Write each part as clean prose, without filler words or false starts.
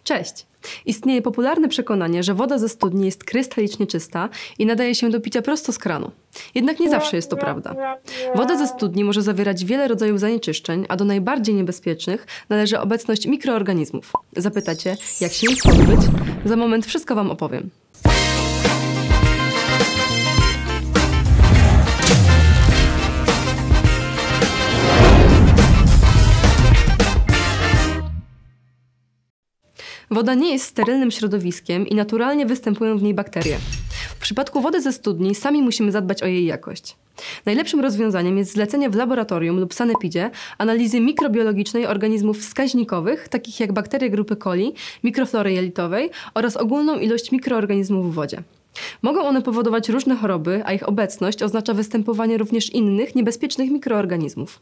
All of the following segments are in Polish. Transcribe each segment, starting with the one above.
Cześć! Istnieje popularne przekonanie, że woda ze studni jest krystalicznie czysta i nadaje się do picia prosto z kranu. Jednak nie zawsze jest to prawda. Woda ze studni może zawierać wiele rodzajów zanieczyszczeń, a do najbardziej niebezpiecznych należy obecność mikroorganizmów. Zapytacie, jak się ich pozbyć? Za moment wszystko Wam opowiem. Woda nie jest sterylnym środowiskiem i naturalnie występują w niej bakterie. W przypadku wody ze studni sami musimy zadbać o jej jakość. Najlepszym rozwiązaniem jest zlecenie w laboratorium lub sanepidzie analizy mikrobiologicznej organizmów wskaźnikowych, takich jak bakterie grupy coli, mikroflory jelitowej oraz ogólną ilość mikroorganizmów w wodzie. Mogą one powodować różne choroby, a ich obecność oznacza występowanie również innych, niebezpiecznych mikroorganizmów.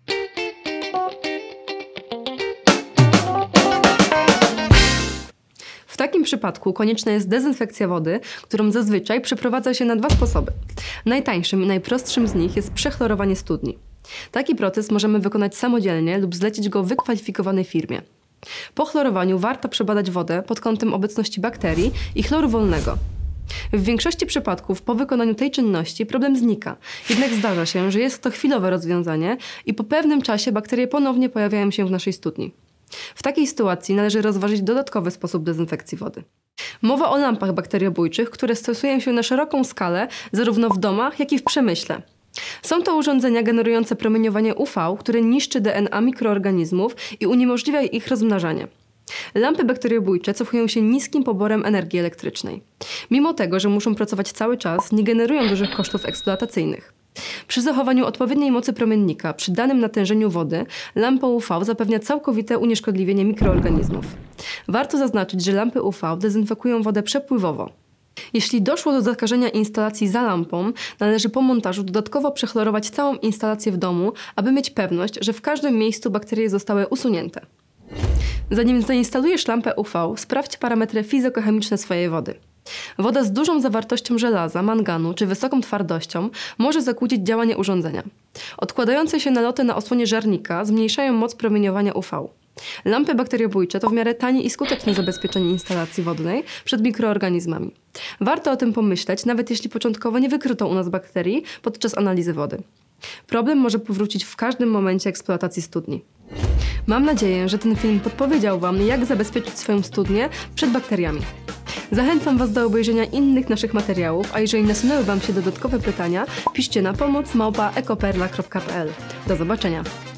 W takim przypadku konieczna jest dezynfekcja wody, którą zazwyczaj przeprowadza się na dwa sposoby. Najtańszym i najprostszym z nich jest przechlorowanie studni. Taki proces możemy wykonać samodzielnie lub zlecić go wykwalifikowanej firmie. Po chlorowaniu warto przebadać wodę pod kątem obecności bakterii i chloru wolnego. W większości przypadków po wykonaniu tej czynności problem znika, jednak zdarza się, że jest to chwilowe rozwiązanie i po pewnym czasie bakterie ponownie pojawiają się w naszej studni. W takiej sytuacji należy rozważyć dodatkowy sposób dezynfekcji wody. Mowa o lampach bakteriobójczych, które stosują się na szeroką skalę zarówno w domach, jak i w przemyśle. Są to urządzenia generujące promieniowanie UV, które niszczy DNA mikroorganizmów i uniemożliwia ich rozmnażanie. Lampy bakteriobójcze cofują się niskim poborem energii elektrycznej. Mimo tego, że muszą pracować cały czas, nie generują dużych kosztów eksploatacyjnych. Przy zachowaniu odpowiedniej mocy promiennika przy danym natężeniu wody, lampa UV zapewnia całkowite unieszkodliwienie mikroorganizmów. Warto zaznaczyć, że lampy UV dezynfekują wodę przepływowo. Jeśli doszło do zakażenia instalacji za lampą, należy po montażu dodatkowo przechlorować całą instalację w domu, aby mieć pewność, że w każdym miejscu bakterie zostały usunięte. Zanim zainstalujesz lampę UV, sprawdź parametry fizykochemiczne swojej wody. Woda z dużą zawartością żelaza, manganu czy wysoką twardością może zakłócić działanie urządzenia. Odkładające się naloty na osłonie żarnika zmniejszają moc promieniowania UV. Lampy bakteriobójcze to w miarę tanie i skuteczne zabezpieczenie instalacji wodnej przed mikroorganizmami. Warto o tym pomyśleć, nawet jeśli początkowo nie wykryto u nas bakterii podczas analizy wody. Problem może powrócić w każdym momencie eksploatacji studni. Mam nadzieję, że ten film podpowiedział Wam, jak zabezpieczyć swoją studnię przed bakteriami. Zachęcam Was do obejrzenia innych naszych materiałów, a jeżeli nasunęły Wam się dodatkowe pytania, piszcie na pomoc@ekoperla.pl. Do zobaczenia!